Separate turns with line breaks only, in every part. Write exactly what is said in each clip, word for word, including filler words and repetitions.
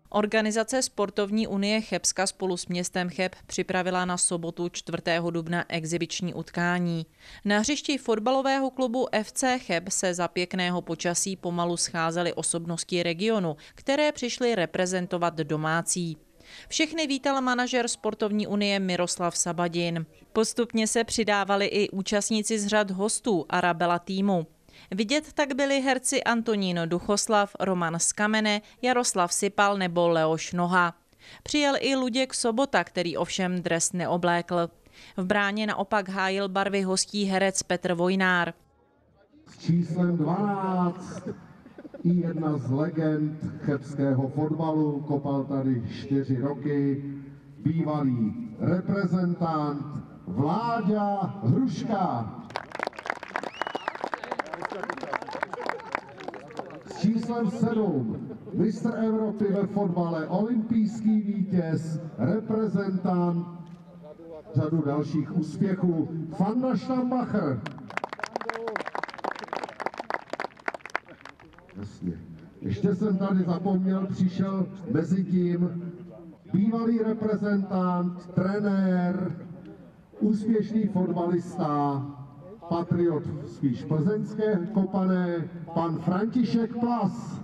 Organizace Sportovní unie Chebska spolu s městem Cheb připravila na sobotu čtvrtého dubna exibiční utkání. Na hřišti fotbalového klubu F C Cheb se za pěkného počasí pomalu scházely osobnosti regionu, které přišly reprezentovat domácí. Všechny vítal manažer Sportovní unie Miroslav Sabadin. Postupně se přidávali i účastníci z řad hostů Arabela týmu. Vidět tak byli herci Antonín Duchoslav, Roman Skamene, Jaroslav Sipal nebo Leoš Noha. Přijel i Luděk Sobota, který ovšem dres neoblékl. V bráně naopak hájil barvy hostí herec Petr Vojnár.
S číslem dvanáct i jedna z legend chebského fotbalu, kopal tady čtyři roky, bývalý reprezentant Vláďa Hruška. S číslem sedm, mistr Evropy ve fotbale, olympijský vítěz, reprezentant, řadu dalších úspěchů, Fanda Štambacher. Jasně. Ještě jsem tady zapomněl, přišel mezi tím bývalý reprezentant, trenér, úspěšný fotbalista, patriot spíš plzeňské kopané, pan František Plas.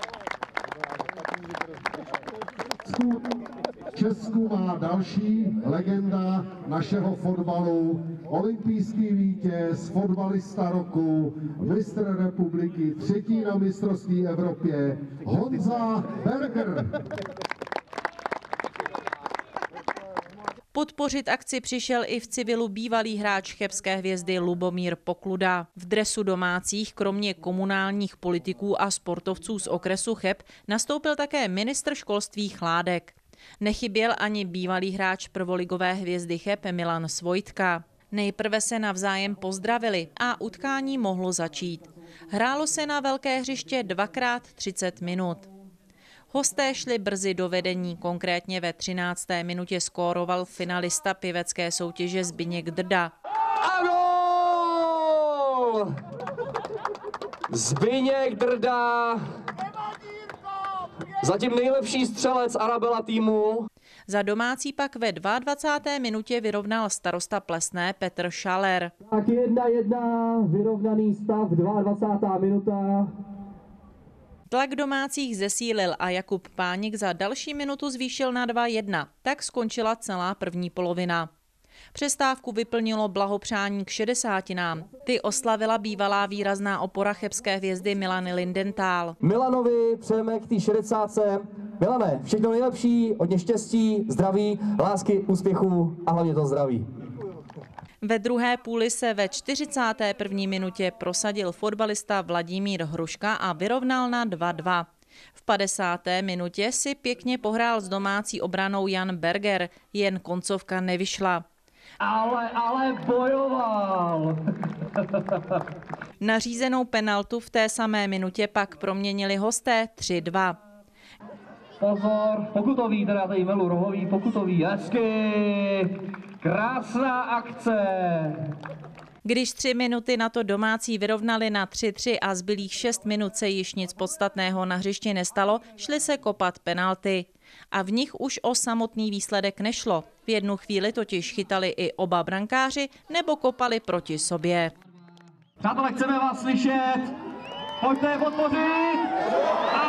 V Česku má další legenda našeho fotbalu, olympijský vítěz, fotbalista roku, mistr republiky, třetí na mistrovství Evropě, Honza Berger.
Podpořit akci přišel i v civilu bývalý hráč chebské hvězdy Lubomír Pokluda. V dresu domácích kromě komunálních politiků a sportovců z okresu Cheb nastoupil také ministr školství Chládek. Nechyběl ani bývalý hráč prvoligové hvězdy Cheb Milan Svojtka. Nejprve se navzájem pozdravili a utkání mohlo začít. Hrálo se na velké hřiště dvakrát třicet minut. Hosté šli brzy do vedení, konkrétně ve třinácté minutě skóroval finalista pivecké soutěže Zbyněk Drda.
A gól! Zbyněk Drda, zatím nejlepší střelec Arabela týmu.
Za domácí pak ve dvacáté druhé minutě vyrovnal starosta Plesné Petr Šaler.
Tak jedna jedna, vyrovnaný stav, dvacátá druhá minuta.
Tlak domácích zesílil a Jakub Pánik za další minutu zvýšil na dva jedna. Tak skončila celá první polovina. Přestávku vyplnilo blahopřání k šedesátinám. Ty oslavila bývalá výrazná opora chebské hvězdy Milany Lindenthal.
Milanovi přejeme k té šedesátce. Milane, všechno nejlepší, hodně štěstí, zdraví, lásky, úspěchů a hlavně to zdraví.
Ve druhé půli se ve čtyřicáté první minutě prosadil fotbalista Vladimír Hruška a vyrovnal na dva dva. V padesáté minutě si pěkně pohrál s domácí obranou Jan Berger, jen koncovka nevyšla.
Ale, ale bojoval!
Nařízenou penaltu v té samé minutě pak proměnili hosté tři dva.
Pozor, pokutový, teda tady Melu Rohový, pokutový, hezky! Krásná akce!
Když tři minuty na to domácí vyrovnali na tři tři a zbylých šest minut se již nic podstatného na hřišti nestalo, šli se kopat penalty. A v nich už o samotný výsledek nešlo. V jednu chvíli totiž chytali i oba brankáři nebo kopali proti sobě.
Přátelé, chceme vás slyšet! Pojďte je podpořit! A